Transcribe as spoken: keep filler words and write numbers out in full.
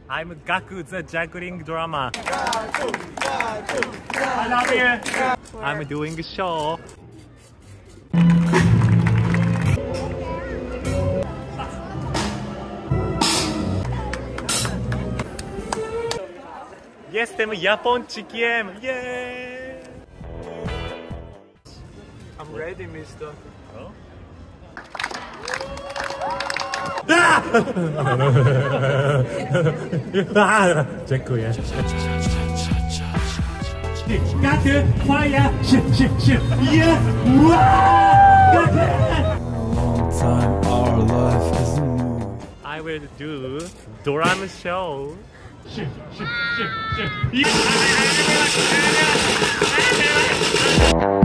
I'm Gaku The Juggling Drummer. Gaku, Gaku, Gaku. I love you. I'm doing a show. Jestem Japończykiem! Yeah! I'm ready, mister. Oh? Dziękuję. Gaku, fire! Shit, shit, shit! Yeah! I will do drum show. Shit, shit, shit, shit! Yeah!